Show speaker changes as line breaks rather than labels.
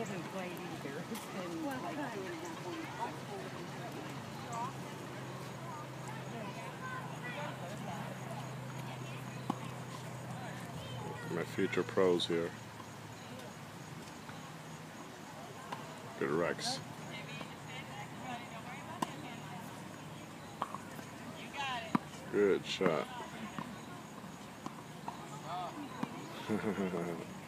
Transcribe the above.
hasn't played either. It's been like 2.5 weeks.
My future pros here. Good Rex. Good shot.